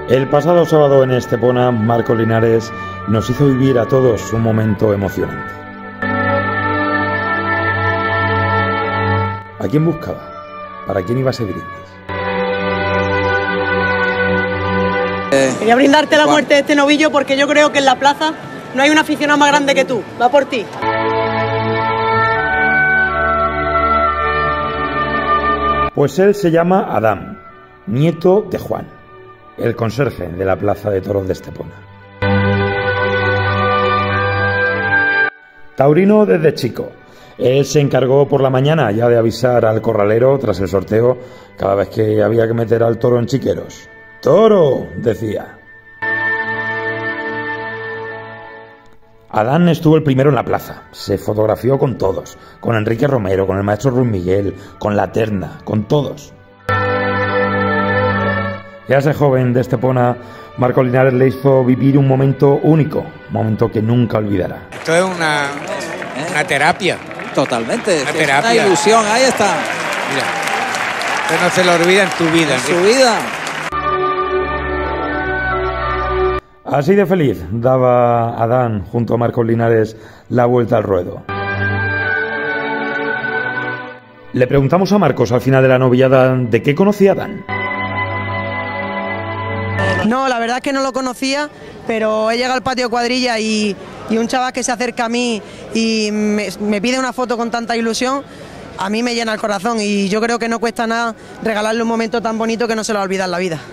El pasado sábado en Estepona, Marcos Linares nos hizo vivir a todos un momento emocionante. ¿A quién buscaba? ¿Para quién iba ese brindis? Quería brindarte la muerte de este novillo porque yo creo que en la plaza no hay un aficionado más grande que tú. Va por ti. Pues él se llama Adán, nieto de Juan, el conserje de la plaza de toros de Estepona. Taurino desde chico. Él se encargó por la mañana ya de avisar al corralero tras el sorteo cada vez que había que meter al toro en chiqueros. ¡Toro!, decía. Adán estuvo el primero en la plaza, se fotografió con todos, con Enrique Romero, con el maestro Ruiz Miguel, con la terna, con todos. Y a ese joven de Estepona, Marcos Linares le hizo vivir un momento único, un momento que nunca olvidará. Esto es una terapia. Totalmente, una terapia. Una ilusión, ahí está. Mira, esto no se lo olvida en tu vida. En su vida. Así de feliz daba Adán junto a Marcos Linares la vuelta al ruedo. Le preguntamos a Marcos al final de la novillada de qué conocía Adán. No, la verdad es que no lo conocía, pero he llegado al patio cuadrilla y un chaval que se acerca a mí y me pide una foto con tanta ilusión, a mí me llena el corazón y yo creo que no cuesta nada regalarle un momento tan bonito que no se lo va a olvidar en la vida.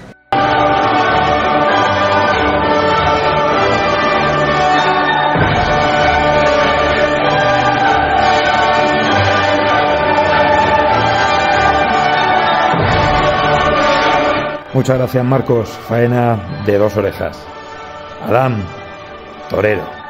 Muchas gracias, Marcos. Faena de dos orejas. Adán, torero.